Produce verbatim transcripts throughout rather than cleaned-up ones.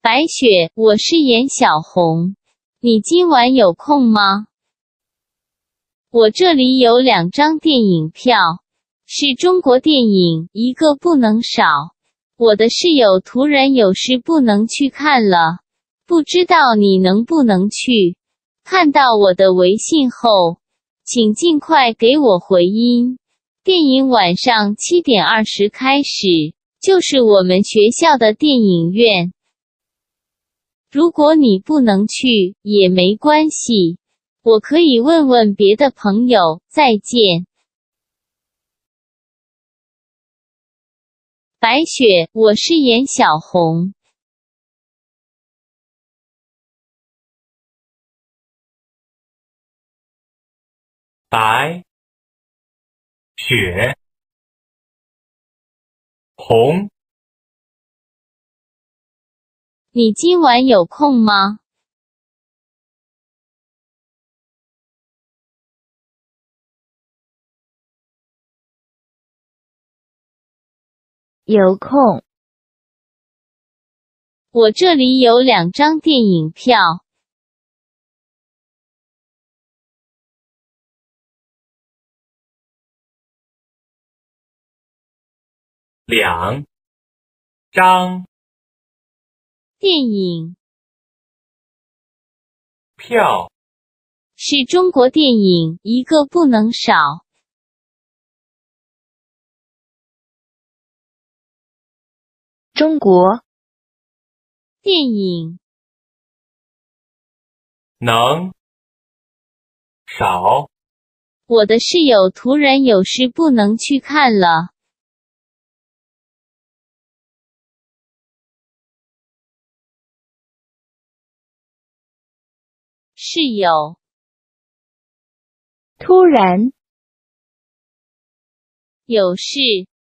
白雪，我是严小红，你今晚有空吗？我这里有两张电影票，是中国电影，一个不能少。我的室友突然有事不能去看了，不知道你能不能去？看到我的微信后，请尽快给我回音。电影晚上七点二十开始，就是我们学校的电影院。如果你不能去，也没关系，我可以问问别的朋友。再见。白雪，我是严小红。 白雪红， 你今晚有空吗？ 有空。 我这里有两张电影票。 两张电影票， 是中国电影，一个不能少。 中国电影能少我的室友突然有事不能去看了。室友突然有事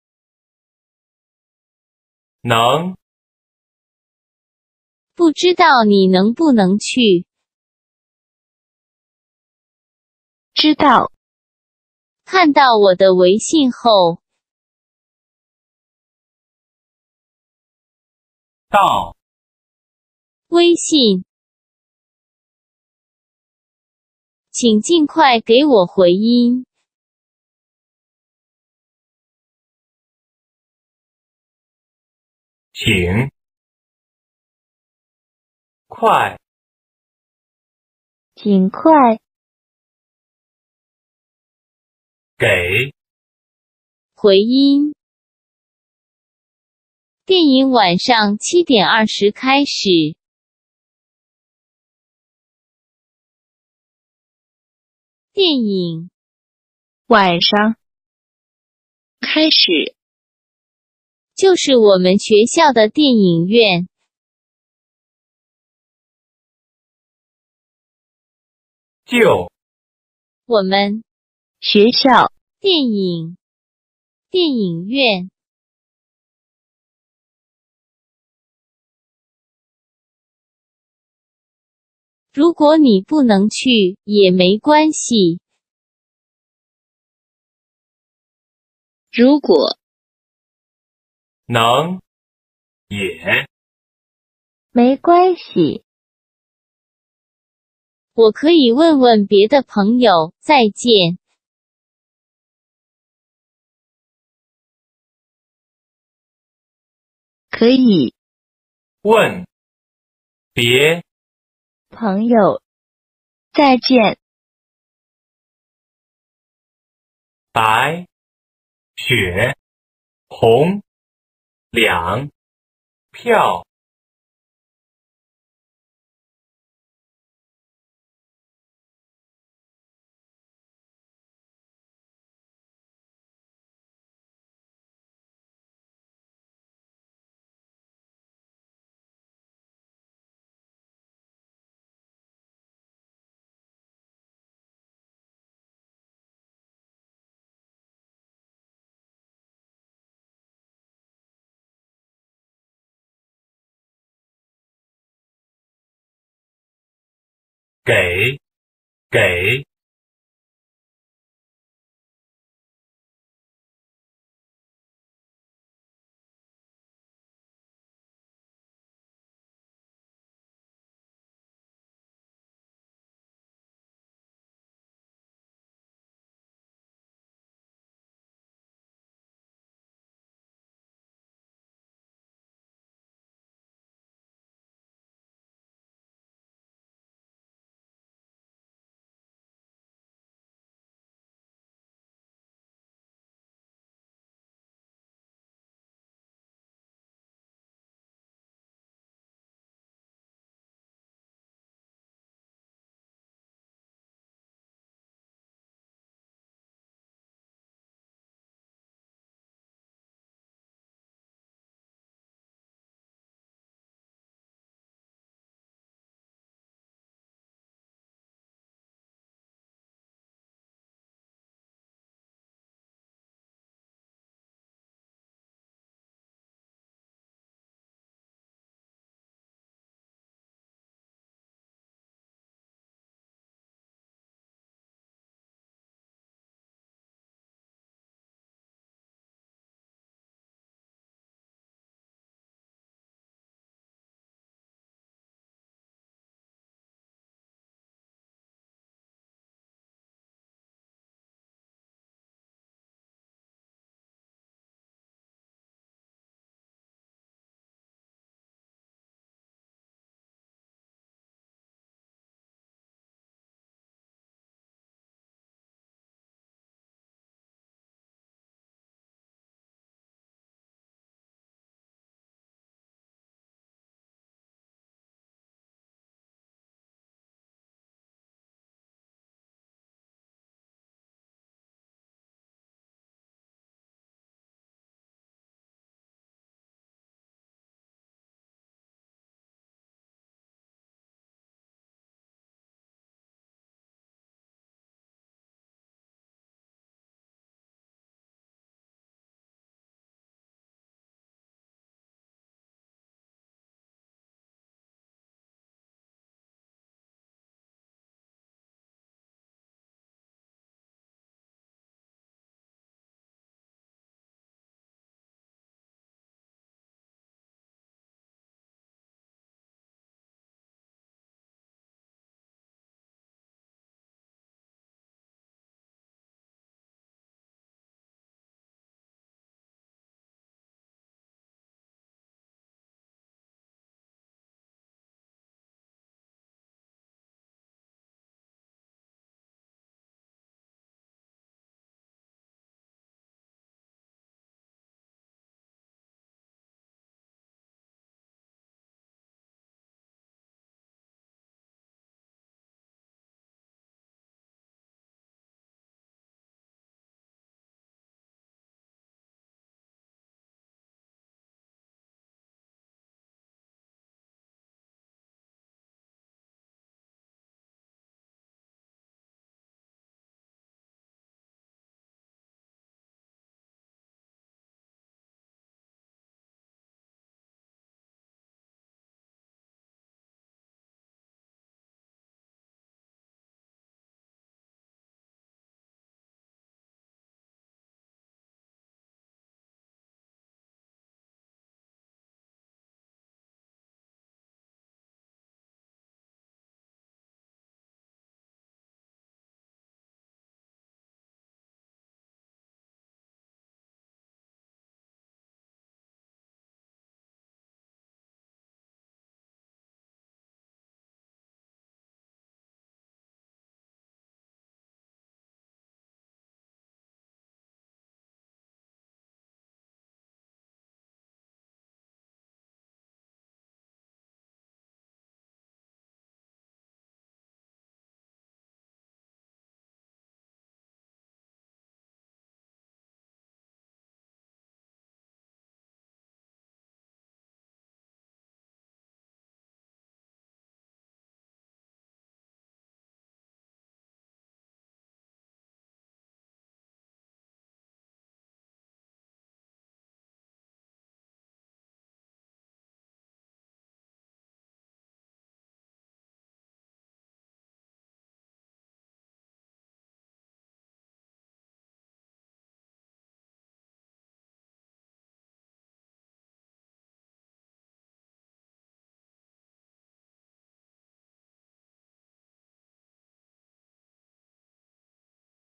能不知道你能不能去？ 知道看到我的微信后， 到微信，请尽快给我回音。 请快尽快给回音。电影晚上七点二十开始。电影晚上开始， 就是我们学校的电影院。 就我们学校电影电影院。如果你不能去，也没关系。 如果能也没关系， 我可以问问别的朋友。再见。 可以问别朋友再见。 白雪红两票，给给